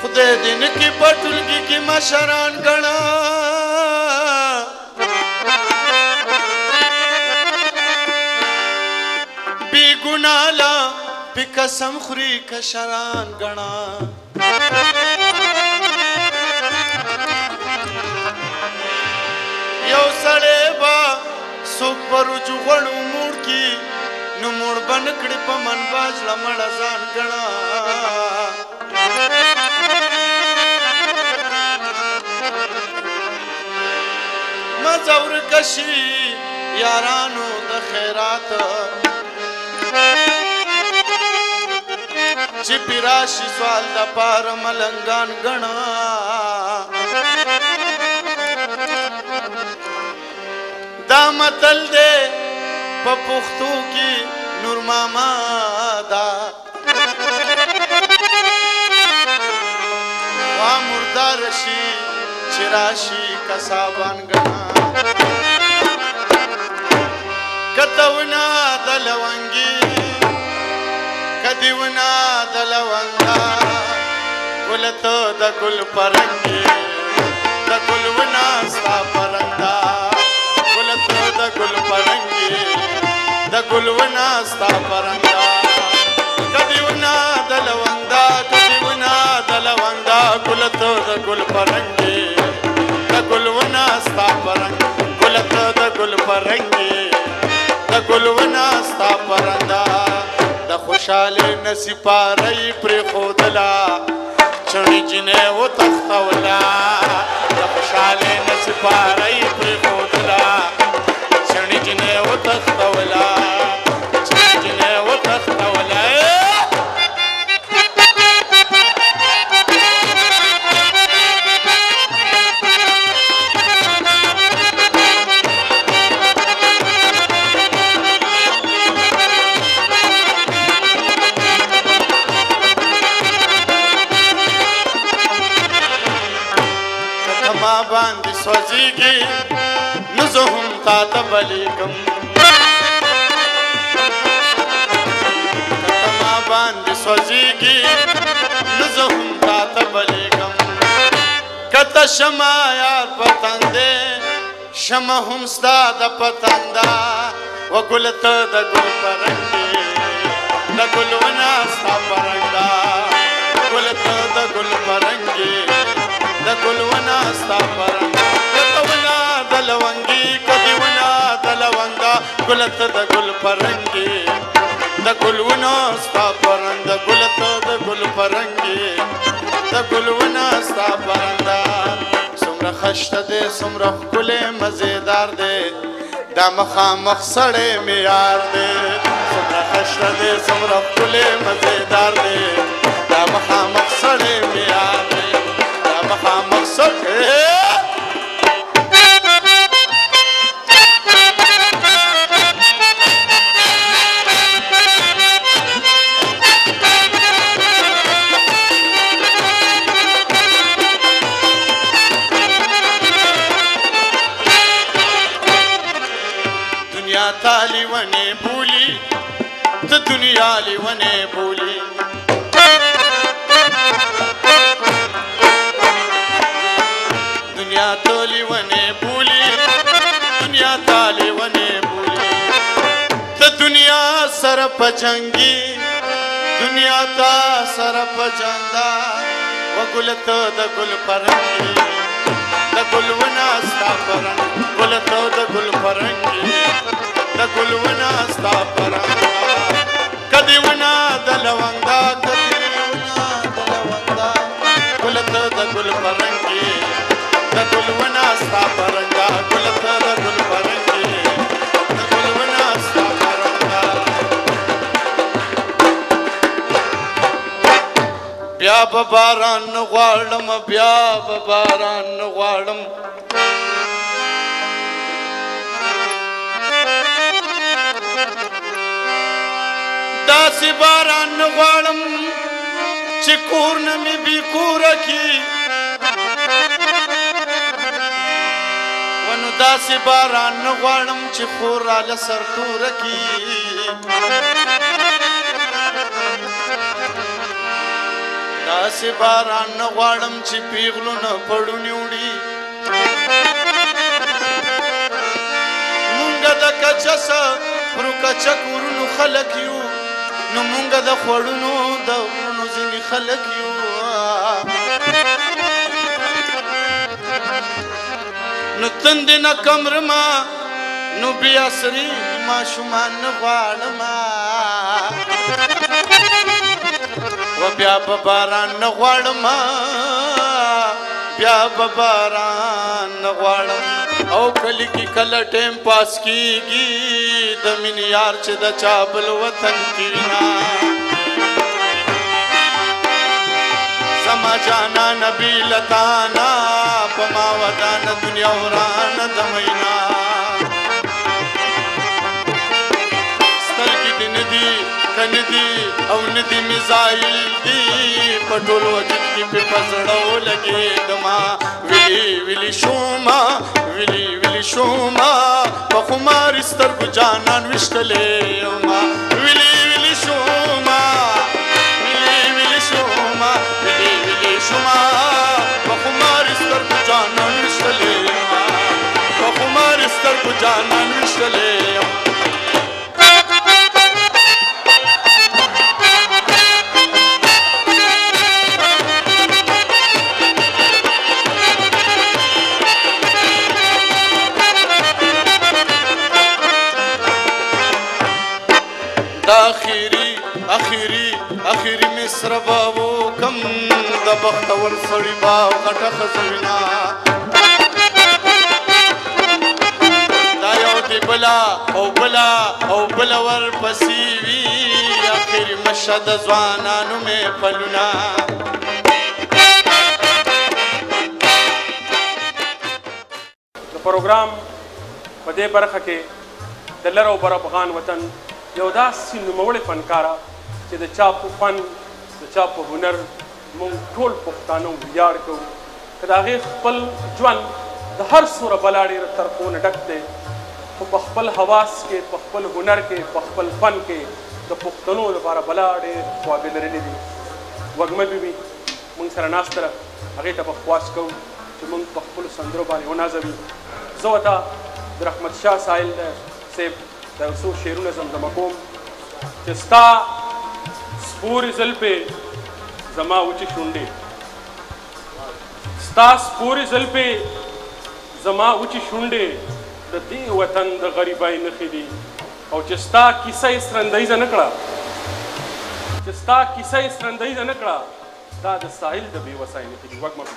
خدای دې نکي په ټولګي کې مشران ګڼه بې ګناه لا په قسم خوري کشران ګڼه یو سړی به څوک په رجوع غوړو موړ کي نو موړ به نه کړي په من به زړه مړه ځان ګڼه مزه ورکه شي یارانو د خیرات چې پې راشي سوال دپاره ملنګان ګڼه دا متل دی په پښتو کې نور ماما دا وا مردار شي چې راشي کسابان ګڼه کتونا د لونګي کدیونا د لونګا ګلته د ګل پرنګي د ګلونا ستا پرندا ګلته د ګل پرنګي د ګلونا ستا پرندا کدیونا د لونګا کدیونا د لونګا ګلته د ګل پرنګي د ګلونا ستا پرنګ ګلته د ګل پرنګي د ګلونا ستا پرندا د خوشحالۍ نصیپارۍ پرېښودله چڼې جینۍ وتښتوله د خوشحالۍ نصیپارۍ پرېښودله چڼې جینۍ وتښتوله چڼې جینۍ وتښتوله باندې سوځيږي نو زه هم تا ته بلیږم که ما باندې سوځيږي نو زه هم تا ته بلیږم که ته شمه یار پتندې شمه هم ستا د پتنده و ګل ته د ګل پرنګې د ګل ونه ستا پرنده ګل ته د ګل پرنګې د ګلونا ستا پرنګا کتونا د لونګي کدیونا د لونګا ګلته د ګل پرنګي د ګلونا ستا پرنګ ګلته د ګل پرنګي د ګلونا ستا پرنګا څومره خشته دی څومره ښکلی مزېدار دی دا مخامخ سړی مې یار دی څومره خشته دی څومره ښکلی مزېدار دی دا مخامخ سړی مې یار دی مقصد دنیا تالی ونه بولی تو دنیا لی ونه بولی دنیا تالی ونه بولی دنیا تالی ونه بولی ته دنیا سره په جنګي دنیا تا سره په جنګا و ګل ته د ګل پرنګي د ګل ونه ستا پرنګ ګل ته د ګل پرنګي د ګل ونه ستا پرنګ کدی ونه د لونګا کدی ونه د لونګا ګل ته د ګل پرنګي د ګل ونه ستا پرنګا ګل ته د ګل پرنګي د ګل ونه ستا پرنګا بیا به باران غواړم بیا به باران غواړم داسې باران غواړم چې کور نه مې بې کوره کي ونو داسې باران نه غواړم چې خور راله سرتوره کي دا داسې باران نه غواړم چې پیغلونه پړونې وړي مونږ د کچسه پرو کچه کورونو خلک یو نو مونږ د خوړونو د غرونو ځینې خلک یو نو تندې نه کمرما نو بیا سري ماشومان نه غواړمه و بیا به باران نه غواړمه بیا به باران نه غواړم او کلی کې کله ټیم پاس کېږي د مینې یار چې د چا بل وطن کې وینا زما جانانه بیلتانه په ما ودانه دنیا ورانه د مینا سترګې دې نه دي که نه دي او نه دي میزایل دي په ټول وجود کې پې په زړه ولګېدما ویلي ویلي شوما ویلي ویلي شوما په خماري سترګو جانان ویشتلی یما ویلي ویلي شوما ویلي ویلي شوما ویلي ویلي شوما په خماري سترګو جانان ویشتلی یما په خماري سترګو جانان ویشتلی یم اخیری مصر باو کم د بختور سړي باو غټه خزوینا دا یو دی بلا او بلا او بلا ور پسې وي اخیری مشهد ځوانانو مې پلونه د پروګرام په دې برخه کې د لر او بر افغان وطن یو داسې نوموړی فنکاره چې د چا په فن د چا په هنر موږ ټول پښتانه ویاړ کوو که د هغې خپل ژوند د هر څومره بلا ډېره طرفو نه ډک دی خو په خپل حواس کې په خپل هنر کې په خپل فن کې د پښتنو لپاره بلا ډېر خوابې لرلې دي وږمه بیبي موږ سره ناسته ده هغې ته به خواست کوو چې موږ په خپلو سندرو باندې ونازوي زه ورته د رحمت شاه سایل صاحب د یو څو شعرونه زمزمه کوم چې ستا سپورې زلفې زما وچې شونډې ستا سپورې زلفې زما وچې شونډې د دې وطن د غریبۍ نښې دي او چې ستا کیسه یې سرندیزه نه کړه چې ستا کیسه یې سرندیزه نه کړه دا د ساحل د بې وسۍ نښې دي وږمه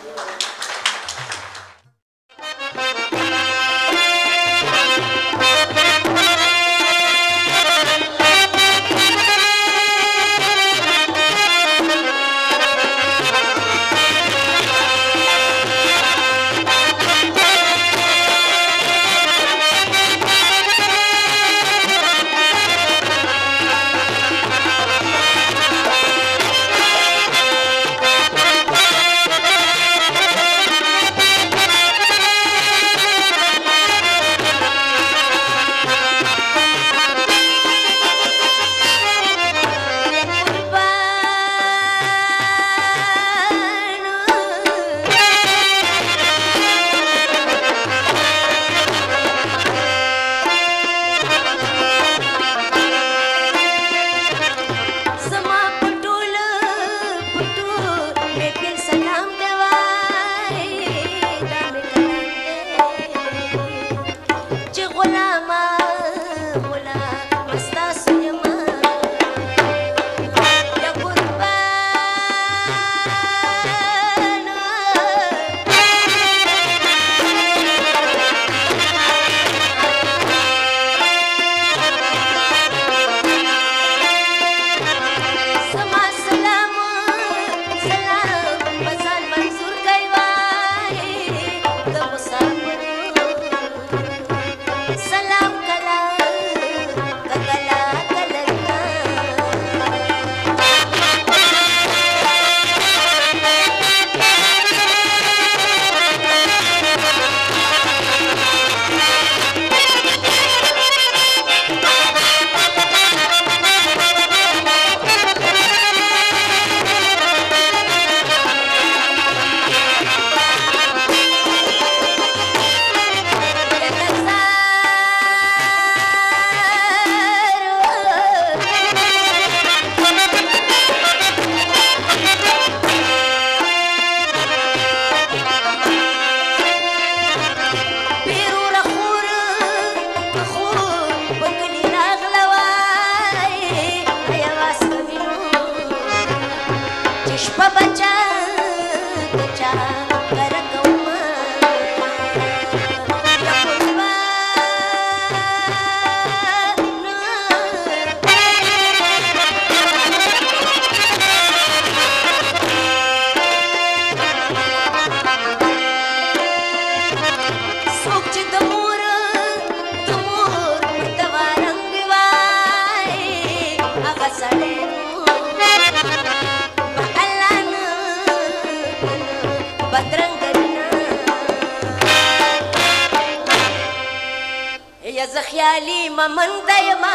خيالي ما من دايما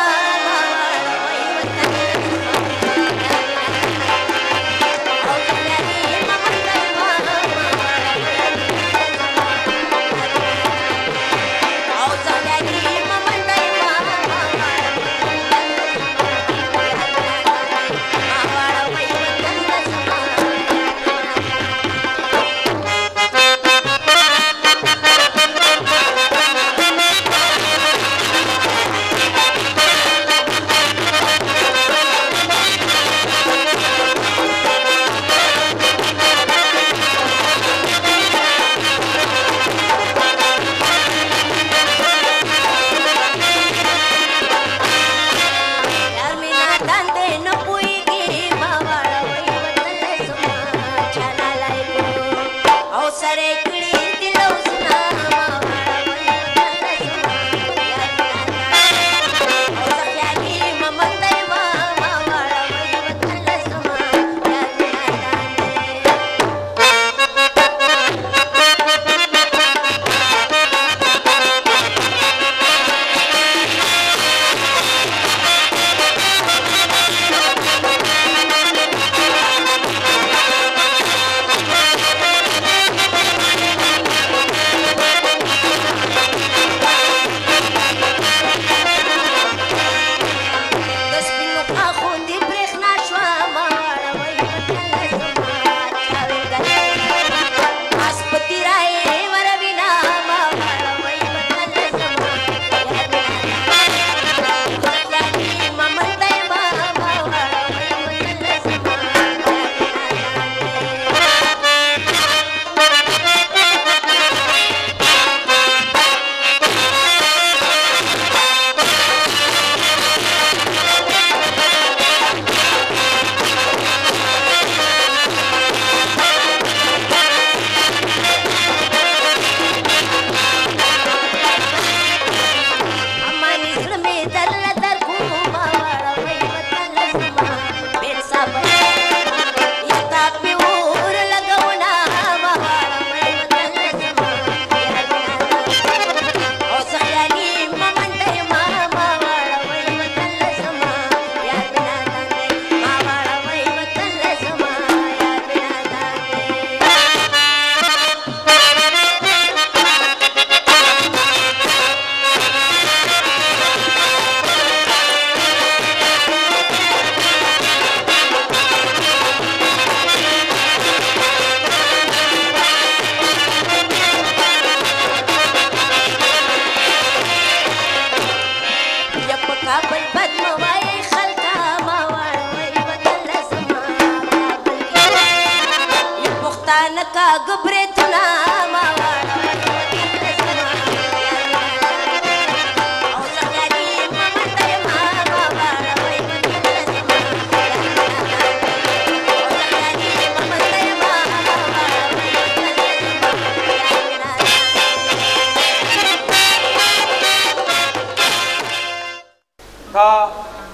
تا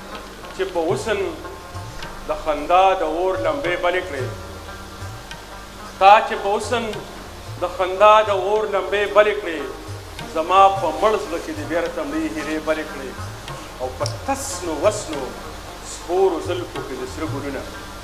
چې په حسن د خندا د اور لمبې بلې کړې تا چې په حسن د خندا د اور لمبې بلې کړې زما په مړ زړه کې د بېرته مړې هیرې بلې کړې او په تسنو وسنو سپورو زلفو کې د سره ګلونه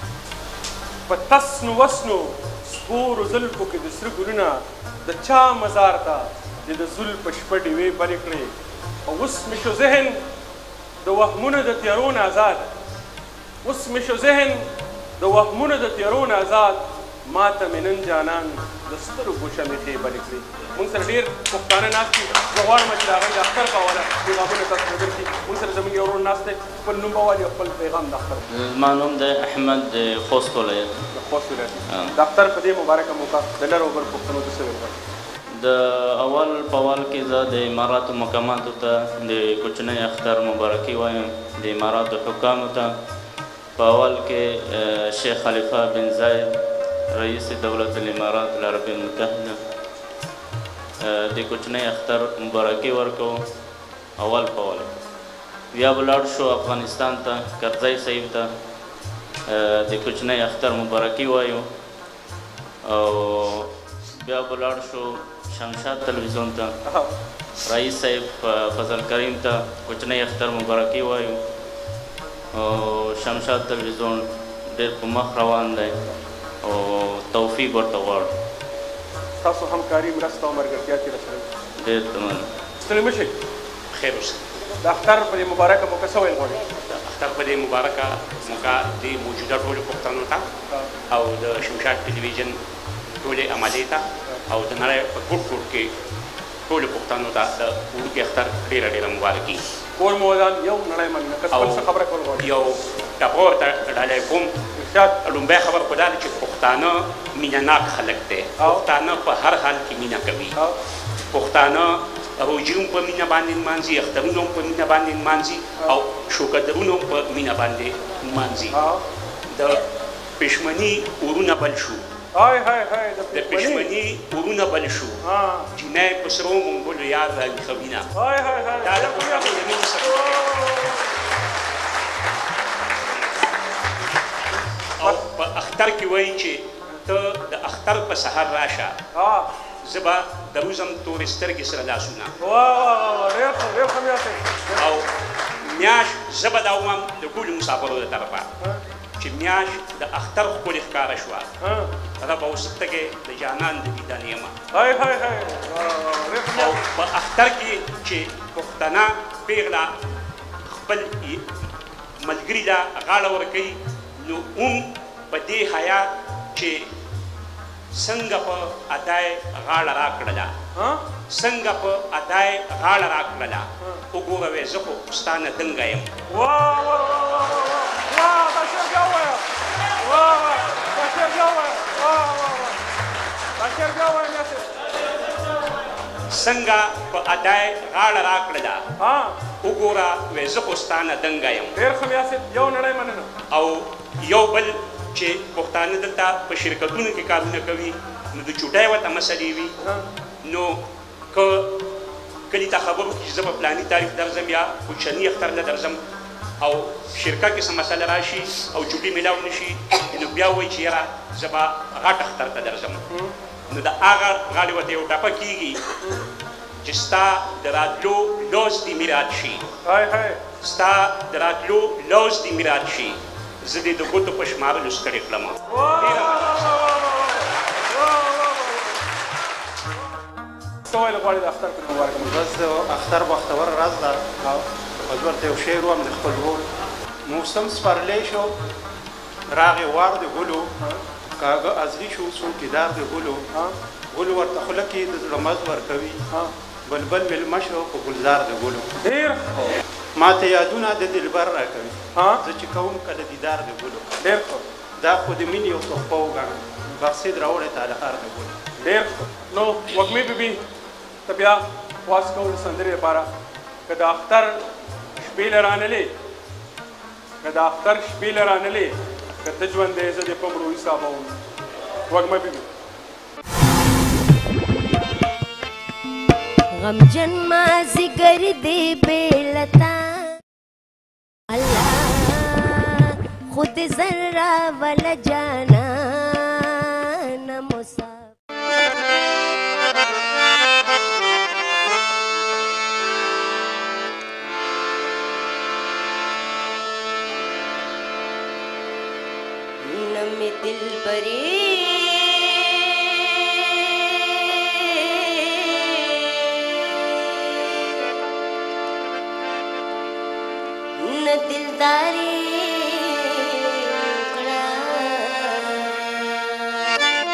په تسنو وسنو سپورو زلفو کې د سره ګلونه د چا مزار ته د زلفو شپه ډیوې بلې کړې او اوس مې شو ذهن د وهمونو د تیارو نه آزاد اوس مې شو ذهن د وهمونو د تیارو نه آزاد ما ته مې نن جانان د سترګو شمې خیبلې کړې. موږ سره ډېر پښتانه ناست دي. زه غواړم چې د هغوی د اختر په حواله پیغامونه تاسو ته درکړي. موږ سره زموږ یو ورور ناست دی، خپل نوم به ووایي او خپل پیغام د اختر. زما نوم دی احمد د خوست ولایت. د خوست ولایت. د اختر په دې مبارکه موقع د لر او بر پښتنو ته څه ویل غواړئ؟ د اول په اول کې زه د اماراتو مقاماتو ته د کوچنی اختر مبارکي وایم. د اماراتو حکامو ته په اول کې شیخ خلیفه بن زاید رئیس دولت الامارات العربیه المتحده د کوچنی اختر مبارکي ورکوو اول په اول. بیا به لاړ شو افغانستان ته، کرزی صاحب ته د کوچنی اختر مبارکي وایو. او بیا به لاړ شو شمشاد تلویزیون ته، رئیس صاحب فضل کریم ته کوچنی اختر مبارکي وایو. او شمشاد تلویزیون ډېر په مخ روان دی او توفیق ورته غواړو. تاسو همکاري، مرسته او ملګرتیا کې راسره ډېر مننه. ستړي مه شئ. خیر اوسه. د اختر په دې مبارکه موقع څه ویل غواړئ؟ د اختر په دې مبارکه موقع د موجوده ټولو پښتنو ته او د شمشاد ټلویزیون ټولې عملې ته او د نړۍ په ګوټ ګوټ کې ټولو پښتنو ته د وړوکي اختر ډېره ډېره مبارکي. کور مو ودان یو نړۍ مننه. که خپل څه خبره کول غواړئ؟ یو ټپه ورته ډالۍ کوم. لومبۍ خبر خو دا ده چې پښتانه مینه ناک خلک دی. پښتانه په هر حال کې مینه کوي. پښتانه روژې هم په مینه باندې نمانځي، اخترونه هم په مینه باندې نمانځي او شوکدرونه هم په مینه باندې نمانځي. د پښمني اورونه بل شو، د پښمني اورونه بل شو، جینۍ په سرو منګلو یار راویښوینه. دا د پښتنو د مینې سره او په اختر کې وایي چې ته د اختر په سحر راشه، زه به دروزم تورې سترګې سره لاسونه او میاشت زه به دا ووایم د ټولو مسافرو د طرفه چې میاشت د اختر ښکلې ښکاره شوه. ربه اوس تږی د جانان د دیدن یمه. او په اختر کې چې پښتنه پیغله خپل ملګري له غاړه ورکوي، نو هم په دې حیا چې څنګه په ادای غاړه راکړله، څنګه په ادای غاړه راکړله، وګوره وی زه خو ستا نه دنګه یم. څنګه په ادای غاړه راکړله، وګوره وی زه خو ستا نه دنګه یم. یو نړۍ مننه. او یو بل چې پښتانه دلته په شرکتونو کې کارونه کوي، نو د چوټۍ ورته مسلې وي، نو که کلي ته خبر وکړي چې زه په فلاني تاریخ درځم یا کوچني اختر له درځم او شرکت کې څه مسله راشي او چوټي میلاو نه شي، نو بیا وایي چې یاره زه به غټ اختر ته درځم. نو د هغه غاړې ورته یو ټپه کېږي چې ستا د راتلو لوز دې میرات شي، ستا د راتلو لوز دې میرات شي، زه دې د ګوتو په شمارلو ستړې کړم. څه ویل غواړې د اختر په مبارکه موقع؟ بس د اختر بختور ورځ ده. بس ورته یو شعر ووایم د خپل ورور. موسم سپرلی شو راغې وار د ګلو، کاږه ازغي شو څو کیدار د ګلو، ګل ورته خوله کې د زړه مز ورکوي، بلبل مېلمه شو په ګلزار د ګلو. ډېر ما ته یادونه د دلبر راکوي، زه چې کوم کله دیدار د ګلو. ډېر ښه. دا خو د مینې یو تحفه وګڼه، بخسید راوړی تعلقار د ګلو. ډېر ښه. نو وږمې بیبي ته بیا خواست کوو د سندرې لپاره، که د اختر شپې له رانلې، که د اختر شپې له رانلې، که ته ژوندی زه دې په مړو حسابوم. وږمه بیبي. غمجن مازیګر دې بېلتا الله خود ذرا ولا جانان مصاب. نمی دل بری دلداری کړه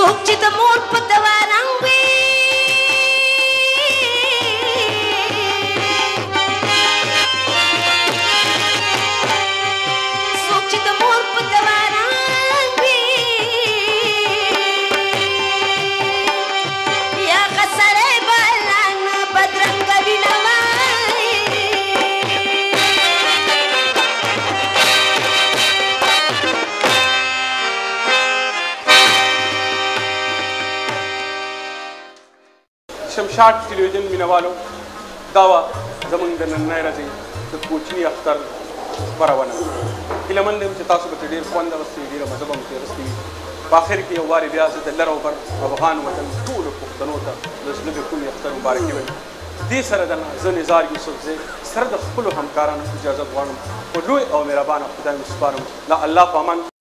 څوک چې د مور په دوا رنګ وي څوک چې د مور په دوا رنګ وي یا غسړی بالان بدرنګه وینه شمشاد ټلویزیون مینوالو دا وه زموږ د نننۍ ورځې د کوچني اختر خپرونه هیله مند یم چې تاسو به ترې ډېر خوند اخیستی ډېره مزه به مو ترې اخیستې وي په آخر کې یو وارې بیا زه د لر او بر افغان وطن ټولو پښتنو ته د زړه د کومې اختر مبارکي وایم دې سره د زه نزار یوسفزی سره د خپلو همکارانو اجازت غواړم په لوی او مهربانه خدای مو سپارم د الله په امان